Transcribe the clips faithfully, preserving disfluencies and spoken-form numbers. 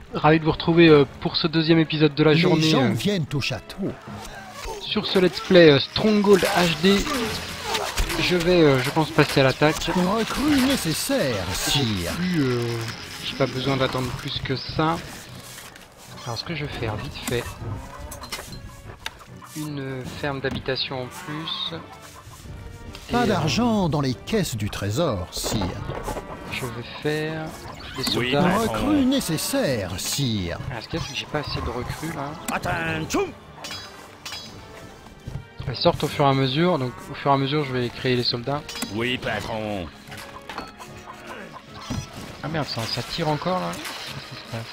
Ravi de vous retrouver euh, pour ce deuxième épisode de la Les journée gens euh, viennent au château. sur ce let's play euh, Stronghold H D. Je vais, euh, je pense, passer à l'attaque. Recrue nécessaire, J'ai sire. plus, euh, j'ai pas besoin d'attendre plus que ça. Alors ce que je vais faire, vite fait, une euh, ferme d'habitation en plus. Pas Et, euh, d'argent dans les caisses du trésor, sire. Je vais faire des Oui, soldats. bah, Recrue nécessaire, sire. Ah, ce qu'il y a, c'est que j'ai pas assez de recrues là. Attention. Elles sortent au fur et à mesure, donc au fur et à mesure je vais créer les soldats. Oui, patron. Ah merde, ça, ça tire encore là. Qu'est-ce qui se passe?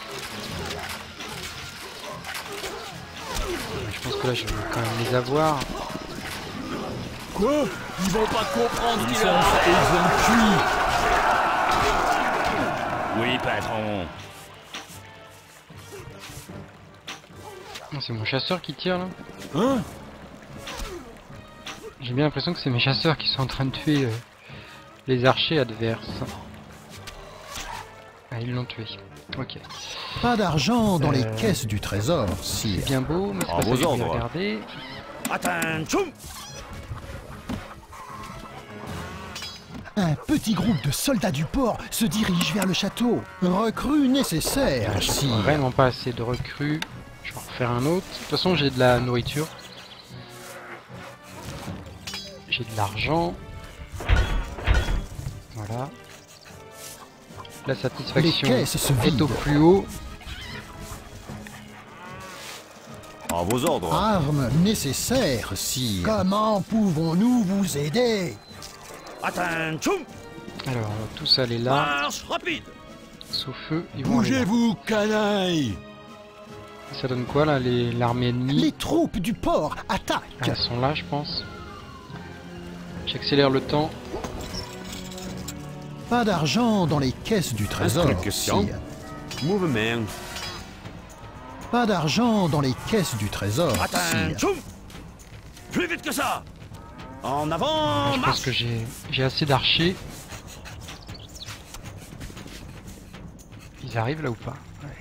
Je pense que là je vais quand même les avoir. Quoi? Ils vont pas comprendre Ils qu'ils sont ont ils ont Oui, patron. Non, c'est mon chasseur qui tire là. Hein? J'ai bien l'impression que c'est mes chasseurs qui sont en train de tuer euh, les archers adverses. Ah, ils l'ont tué. Ok. Pas d'argent dans les Euh, caisses du trésor, C'est sire. bien beau, mais c'est À pas ça vos que je voulais ordres. regarder. Attention. Un petit groupe de soldats du port se dirige vers le château. Recrue nécessaire, J'ai sire. vraiment pas assez de recrues. Je vais en refaire un autre. De toute façon, j'ai de la nourriture. J'ai de l'argent. Voilà. La Les satisfaction caisses se est vident. au plus haut. À vos ordres. Armes nécessaires, sire. Comment pouvons-nous vous aider? Attention. Alors, on va tous aller là. Marche rapide. Sauf eux, ils vont aller là. Bougez-vous, canaille. Ça donne quoi là, les- l'armée ennemie? Les troupes du port Ah, attaquent. elles sont là, je pense. J'accélère le temps. Pas d'argent dans les caisses du trésor, Instruction. sire. Mouvement. Pas d'argent dans les caisses du trésor, sire. Attention. Plus vite que ça. En avant, Je pense marche. que j'ai j'ai assez d'archers. Ils arrivent là ou pas? Ouais.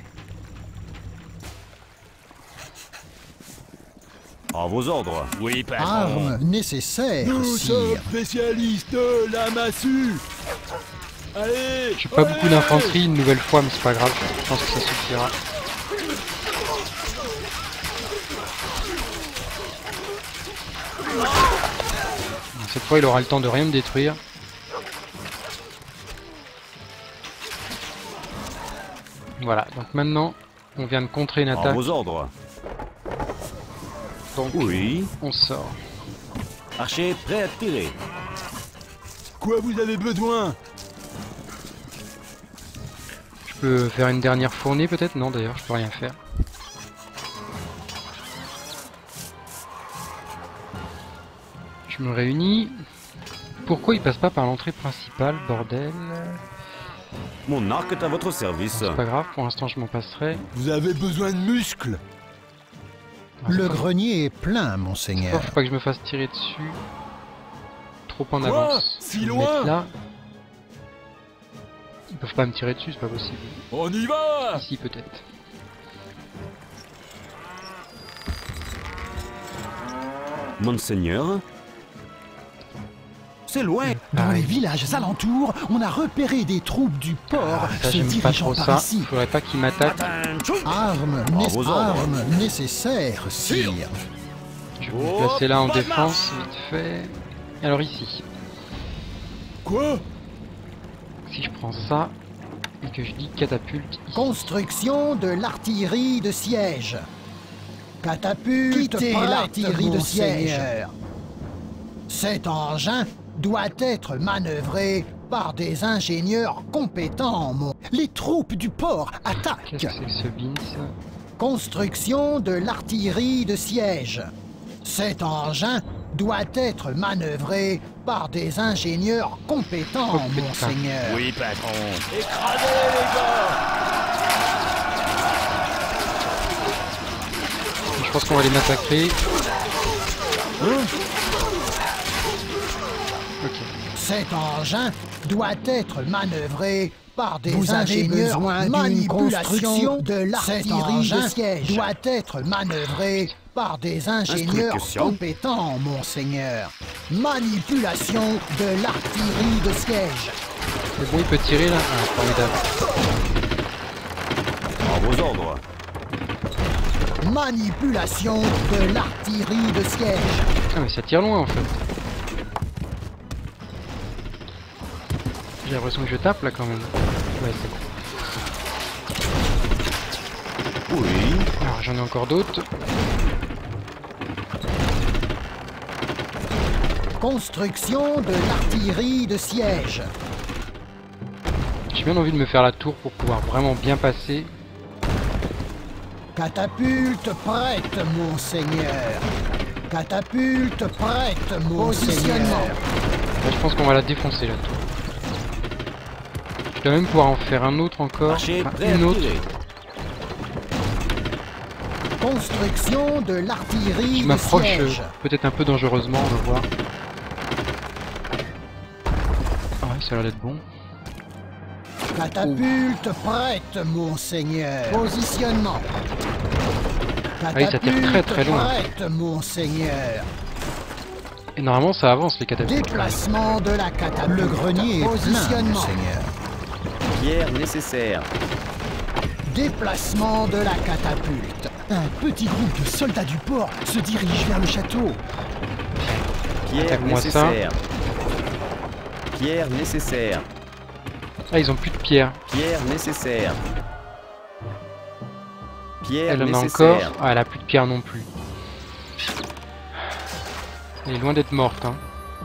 À vos ordres. Oui, patron. Armes nécessaires, Nous sommes sire. spécialistes de la massue. Allez. J'ai pas allez. beaucoup d'infanterie une nouvelle fois, mais c'est pas grave. Je pense que ça suffira. Cette fois, il aura le temps de rien me détruire. Voilà, donc maintenant, on vient de contrer une À attaque. vos ordres. Donc, Oui. on sort. Archer prêt à tirer. Quoi vous avez besoin? Je peux faire une dernière fournée peut-être? Non, d'ailleurs, je peux rien faire. Je me réunis. Pourquoi il passe pas par l'entrée principale, bordel? Mon arc est à votre service. C'est pas grave, pour l'instant je m'en passerai. Vous avez besoin de muscles. Le grenier est plein, Oh, monseigneur. faut pas que je me fasse tirer dessus. Trop en Quoi? avance. Si Je vais me loin? mettre là. Ils peuvent pas me tirer dessus, c'est pas possible. On y va. Ici peut-être. Monseigneur. C'est loin. Dans Ah, les oui. villages alentours, on a repéré des troupes du port Ah, ça se j'aime pas dirigeant trop par ça. ici. Faudrait pas qu'ils m'attaquent. Attention. Armes, À né- vos ordres. armes nécessaires, sire. Je vais me Oh, placer là en pas de défense, vite fait. Alors ici, Quoi? si je prends ça et que je dis catapulte ici. Construction de l'artillerie de siège. Catapulte, quittez l'artillerie de siège. Cet engin doit être manœuvré par des ingénieurs compétents. Mon... Les troupes du port attaquent. Qu'est-ce que c'est que ce beans? Construction de l'artillerie de siège. Cet engin doit être manœuvré par des ingénieurs compétents, Oh, putain. monseigneur. Oui, patron. Écrasez les gars. Je pense qu'on va les massacrer. Cet engin doit être manœuvré par des Vous ingénieurs. Besoin manipulation de l'artillerie de siège doit être manœuvrée par des ingénieurs compétents, monseigneur. Manipulation de l'artillerie de siège. C'est bon, il peut tirer là. Ah, formidable. À vos ordres. Manipulation de l'artillerie de siège. Ah mais ça tire loin en fait. J'ai l'impression que je tape là quand même. Ouais, c'est bon. Oui. Alors j'en ai encore d'autres. Construction de l'artillerie de siège. J'ai bien envie de me faire la tour pour pouvoir vraiment bien passer. Catapulte prête, monseigneur. Catapulte prête, monseigneur. Là, je pense qu'on va la défoncer la tour. Je dois même pouvoir en faire un autre encore. Archer Enfin, prêt une à autre. tirer. Construction de l'artillerie Je de m'approche siège. euh, peut-être un peu dangereusement, on va voir. Ah ouais, ça a l'air d'être bon. Catapulte prête, monseigneur. Positionnement. Ah oui, ça tire très très loin. Prête, monseigneur. Et normalement ça avance les catapultes. Déplacement de la catapulte. Le grenier est positionnement. Monseigneur. Pierre nécessaire. Déplacement de la catapulte. Un petit groupe de soldats du port se dirige vers le château. Pierre Attaque-moi nécessaire. Pierre nécessaire. Ah, ils ont plus de pierre. Pierre nécessaire. Pierre Elle en a nécessaire. encore. Ah, elle a plus de pierre non plus. Elle est loin d'être morte. Hein.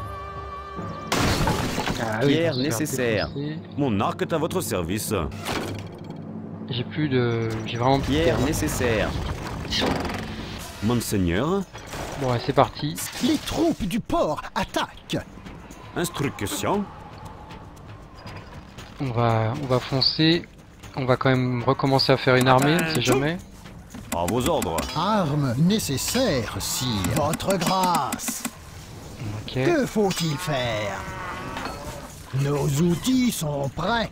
Ah, oui, Pierre on se fait nécessaire. défoncer. Mon arc est à votre service. J'ai plus de. J'ai vraiment plus de Pierre pierre. nécessaire. Monseigneur. Bon, ouais, c'est parti. Les troupes du port attaquent. Instruction. On va, on va foncer. On va quand même recommencer à faire une armée, on sait jamais. À vos ordres. Armes nécessaires, sire. Votre grâce. Ok. Que faut-il faire? Nos outils sont prêts.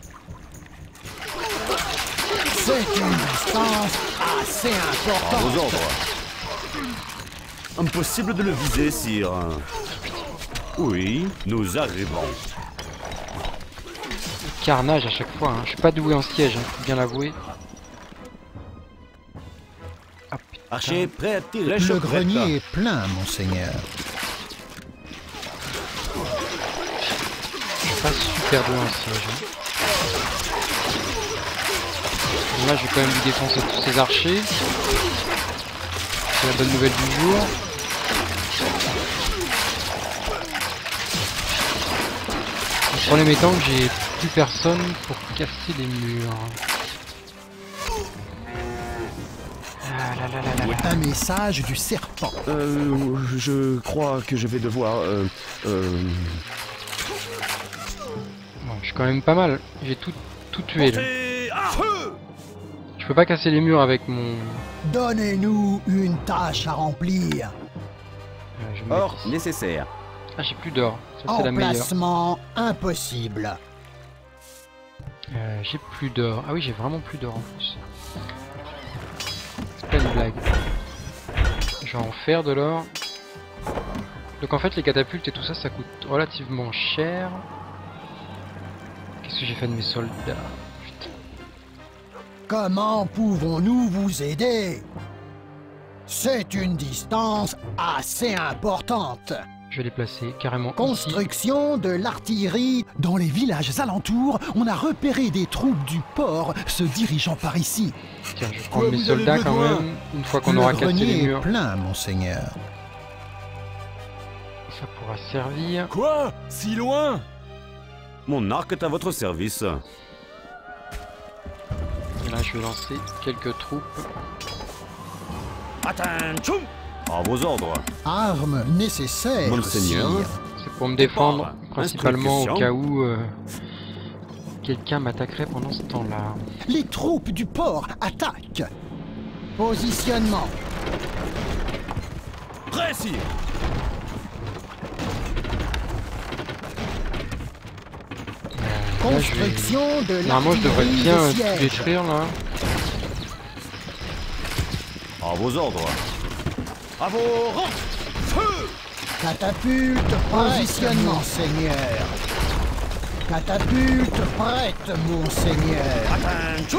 C'est une distance assez À importante. vos ordres. Impossible de le viser, sire. Oui, nous arrivons. Carnage à chaque fois. Hein. Je suis pas doué en siège, hein, faut bien l'avouer. Ah, putain. Archer prêt à tirer. Le grenier est plein, monseigneur. Je suis pas super doué en siège. Hein. Bon, là, je vais quand même lui défoncer tous ces archers. C'est la bonne nouvelle du jour. Le problème étant que j'ai plus personne pour casser les murs. Ah là là là là là. Un message du serpent. Euh, je crois que je vais devoir... Euh, euh... Bon, je suis quand même pas mal. J'ai tout, tout tué là. Je peux pas casser les murs avec mon... Donnez-nous une tâche à remplir. Euh, je vais me Or mettre ici. nécessaire. Ah, j'ai plus d'or. Ça, c'est la meilleure. Emplacement impossible. Euh, j'ai plus d'or. Ah oui, j'ai vraiment plus d'or en plus. C'est pas une blague. Je vais en faire de l'or. Donc en fait, les catapultes et tout ça, ça coûte relativement cher. Qu'est-ce que j'ai fait de mes soldats? Putain. Comment pouvons-nous vous aider? C'est une distance assez importante. Je vais les placer carrément ici. Construction de l'artillerie. Dans les villages alentours, on a repéré des troupes du port se dirigeant par ici. Tiens, je vais prendre mes soldats quand même. Une fois qu'on aura Le cassé les grenier est murs, plein, monseigneur. ça pourra servir. Quoi? Si loin? Mon arc est à votre service. Et là, je vais lancer quelques troupes. Attention. À vos ordres. Armes nécessaires, Monseigneur. sire. C'est pour me défendre, Départ. principalement au Instruction. cas où euh, quelqu'un m'attaquerait pendant ce temps-là. Les troupes du port attaquent. Positionnement. Prêt, sire. Construction de Normalement, je devrais l'artillerie bien de tout siège. détruire là. À vos ordres. À vos rangs. Feu. Catapulte, positionnement, seigneur. Catapulte, prête, monseigneur. Attention.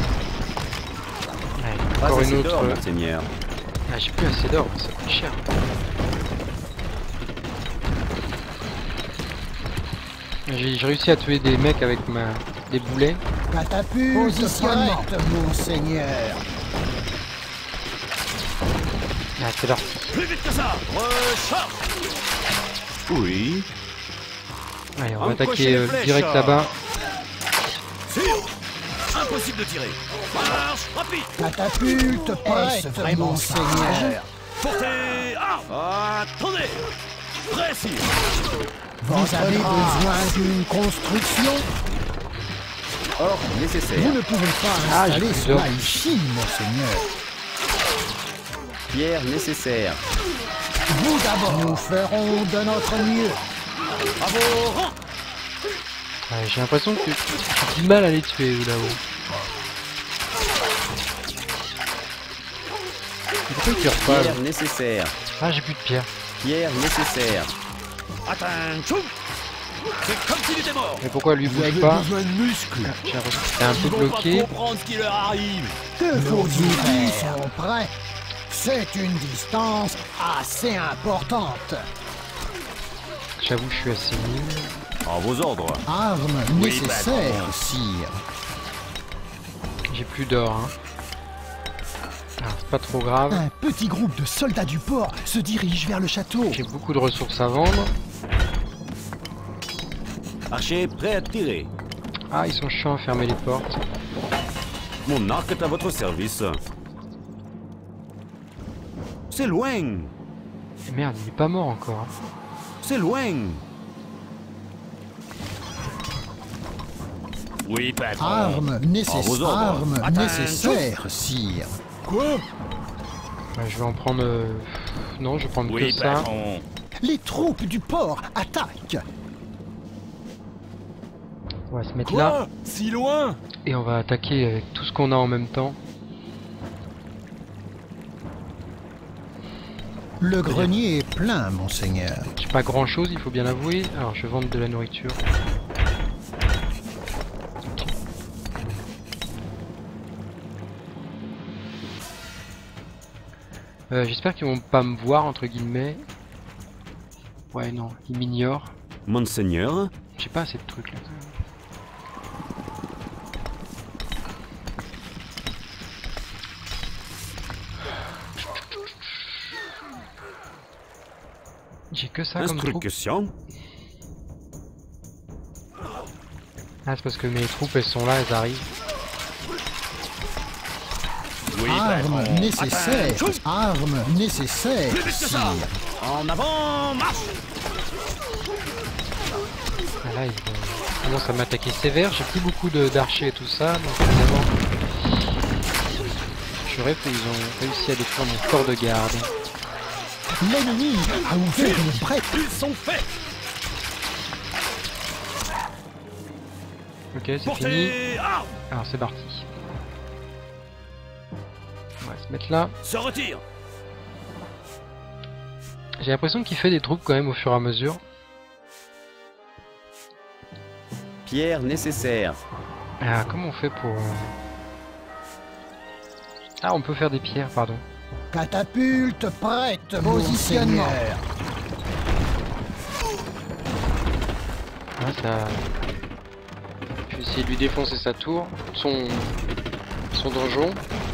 Ouais, Pas encore assez une autre. d'or, monseigneur. Ah, j'ai plus assez d'or, ça coûte cher. J'ai j'ai réussi à tuer des mecs avec ma... des boulets. Catapulte, prête, monseigneur. Ah, c'est là. Plus vite que ça. Recharge. Oui. Allez, on va Encrochez attaquer les euh, flèches. direct là-bas. Sûr. Impossible de tirer. Marche rapide. Catapulte, prête, monseigneur. Portez arme. Attendez. Précis. Vous avez besoin d'une construction? Or nécessaire. Vous ne pouvez pas Ah, j'ai installer plus cela d'or. ici, monseigneur. Pierre nécessaire. Vous d'abord. Nous ferons de notre mieux. À vos rangs. Ouais, j'ai l'impression que j'ai du mal à les tuer eux, là-haut. Pourquoi ils tirent pas là Pierre nécessaire. Ah, j'ai plus de pierre. Pierre nécessaire. Attention. C'est comme s'il était mort. Mais pourquoi lui bouge pas? de muscles. J'ai l'impression que c'est un peu bloqué. comprendre ce qui leur arrive. Que vos outils sont prêts. C'est une distance assez importante. J'avoue, je suis assez nul. À vos ordres. Armes Oui, nécessaires, bah, sire. J'ai plus d'or, hein. Alors, c'est pas trop grave. Un petit groupe de soldats du port se dirige vers le château. J'ai beaucoup de ressources à vendre. Archer prêt à tirer. Ah, ils sont chiants à fermer les portes. Mon arc est à votre service. C'est loin. Et merde, il est pas mort encore. hein. C'est loin. Oui, patron. Armes À nécessaires. vos ordres. Armes Attention. nécessaires, sire. Quoi? Ouais, je vais en prendre... euh, Non, je vais prendre Oui, que ça. patron. Les troupes du port attaquent. On va se mettre là. Si loin? Et on va attaquer avec tout ce qu'on a en même temps. Le grenier est plein, monseigneur. J'ai pas grand chose, il faut bien l'avouer. Alors, je vais vendre de la nourriture. Euh, J'espère qu'ils vont pas me voir, entre guillemets. Ouais, non, ils m'ignorent. Monseigneur. J'ai pas assez de trucs là. J'ai que ça comme troupe. Instruction. Ah, c'est parce que mes troupes elles sont là, elles arrivent. Oui, Armes patron. nécessaires. Attention. Armes nécessaires, Plus vite que ça. sire. En avant, marche. Ah là, ils vont- ils commencent à m'attaquer sévère. J'ai plus beaucoup de- d'archers et tout ça, donc évidemment. Je rêve qu'ils ont réussi à détruire mon corps de garde. L'ennemi a ouvert une brèche. Ils sont faits. Ok, c'est fini. Portez arme. Alors c'est parti. On va se mettre là. Se retire. J'ai l'impression qu'il fait des troupes quand même au fur et à mesure. Pierre nécessaire. Ah, comment on fait pour... euh, Ah, on peut faire des pierres, pardon. Catapulte prête, positionnement. Ah, ça... Je vais essayer de lui défoncer sa tour, son, son donjon.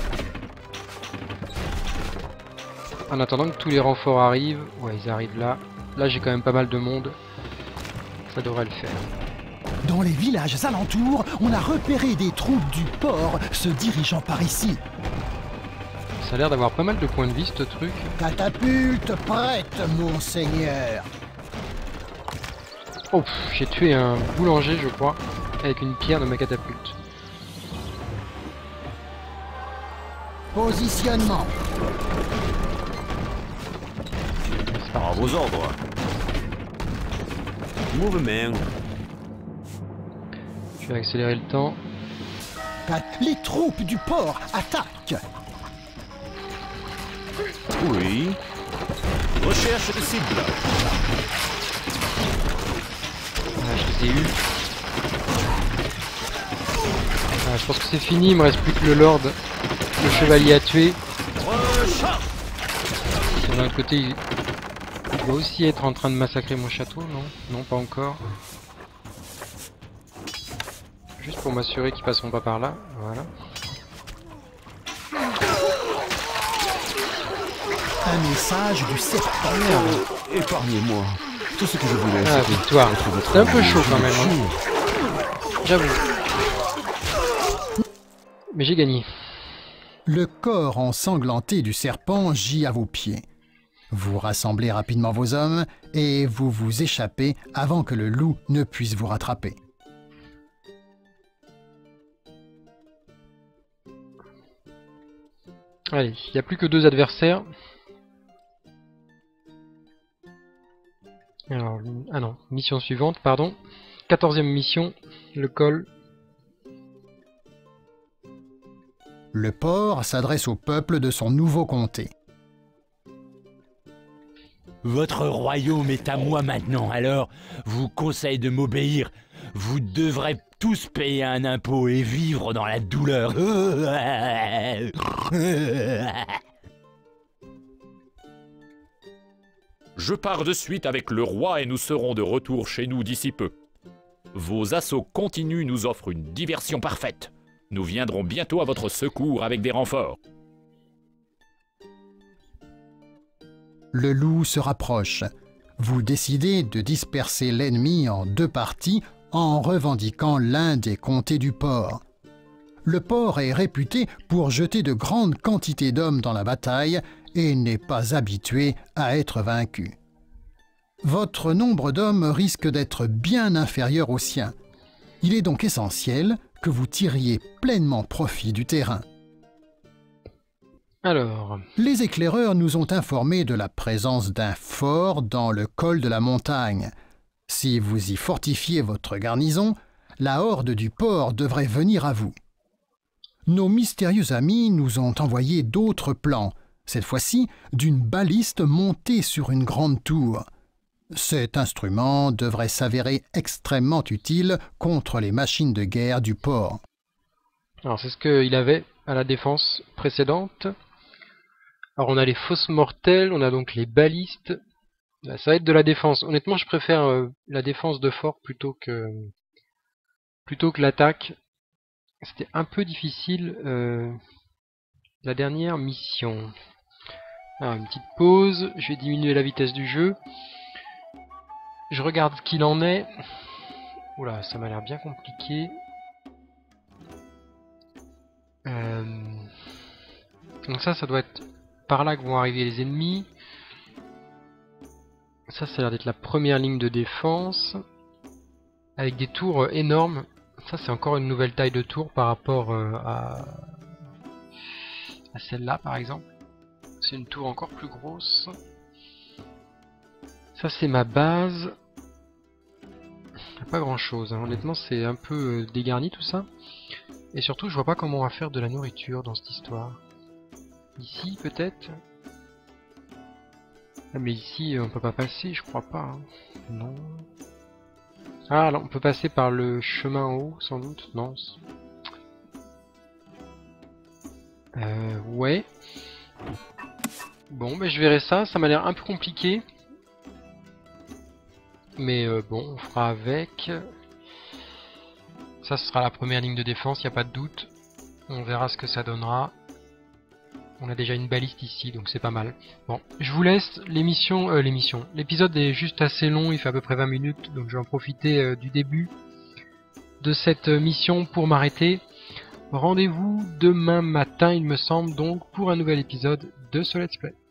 En attendant que tous les renforts arrivent. Ouais, ils arrivent là. Là, j'ai quand même pas mal de monde. Ça devrait le faire. Dans les villages alentours, on a repéré des troupes du port se dirigeant par ici. Ça a l'air d'avoir pas mal de points de vie, ce truc. Catapulte prête, monseigneur. Oh, pff, j'ai tué un boulanger, je crois, avec une pierre de ma catapulte. Positionnement. C'est À parti. vos ordres. Mouvement. Je vais accélérer le temps. Les troupes du port attaquent. Oui. Recherche de cible. Ah, je les ai eus. Ah, je pense que c'est fini, il me reste plus que le lord, le chevalier à tuer. De l'autre côté, il... il doit aussi être en train de massacrer mon château, non? Non, pas encore. Juste pour m'assurer qu'ils passeront pas par là, voilà. Un message du serpent. Oh, épargnez-moi. Tout ce que je voulais. Ah, c'était victoire. être votre C'est un peu ami. chaud quand même, Je hein. jure. J'avoue. Mais j'ai gagné. Le corps ensanglanté du serpent gît à vos pieds. Vous rassemblez rapidement vos hommes et vous vous échappez avant que le loup ne puisse vous rattraper. Allez, il n'y a plus que deux adversaires. Alors, ah non, mission suivante, pardon. Quatorzième mission, le col. Le port s'adresse au peuple de son nouveau comté. Votre royaume est à moi maintenant, alors vous conseille de m'obéir. Vous devrez tous payer un impôt et vivre dans la douleur. Je pars de suite avec le roi et nous serons de retour chez nous d'ici peu. Vos assauts continus nous offrent une diversion parfaite. Nous viendrons bientôt à votre secours avec des renforts. Le loup se rapproche. Vous décidez de disperser l'ennemi en deux parties en revendiquant l'un des comtés du port. Le port est réputé pour jeter de grandes quantités d'hommes dans la bataille et n'est pas habitué à être vaincu. Votre nombre d'hommes risque d'être bien inférieur au sien. Il est donc essentiel que vous tiriez pleinement profit du terrain. Alors, Les éclaireurs nous ont informés de la présence d'un fort dans le col de la montagne. Si vous y fortifiez votre garnison, la horde du port devrait venir à vous. Nos mystérieux amis nous ont envoyé d'autres plans, cette fois-ci d'une baliste montée sur une grande tour. Cet instrument devrait s'avérer extrêmement utile contre les machines de guerre du port. alors c'est ce qu'il avait à la défense précédente. Alors on a les fosses mortelles, on a donc les balistes. Là, ça va être de la défense. Honnêtement, je préfère euh, la défense de fort plutôt que plutôt que l'attaque. C'était un peu difficile euh, la dernière mission. Alors une petite pause, je vais diminuer la vitesse du jeu. Je regarde ce qu'il en est. Oula, ça m'a l'air bien compliqué. Euh... Donc ça, ça doit être par là que vont arriver les ennemis. Ça, ça a l'air d'être la première ligne de défense. Avec des tours euh, énormes. Ça, c'est encore une nouvelle taille de tour par rapport euh, à, à celle-là, par exemple. C'est une tour encore plus grosse. Ça, c'est ma base. Il n'y a pas grand-chose. Hein. Honnêtement, c'est un peu euh, dégarni tout ça. Et surtout, je vois pas comment on va faire de la nourriture dans cette histoire. Ici, peut-être. Ah, mais ici, on peut pas passer, je crois pas. Hein. Non. Ah, alors, on peut passer par le chemin en haut, sans doute. Non. Euh, ouais. Bon, ben je verrai ça. Ça m'a l'air un peu compliqué. Mais euh, bon, on fera avec. Ça, ce sera la première ligne de défense, il n'y a pas de doute. On verra ce que ça donnera. On a déjà une baliste ici, donc c'est pas mal. Bon, je vous laisse. L'émission, euh, l'émission. L'épisode est juste assez long, il fait à peu près vingt minutes, donc je vais en profiter euh, du début de cette mission pour m'arrêter. Rendez-vous demain matin, il me semble, donc pour un nouvel épisode de ce Let's Play.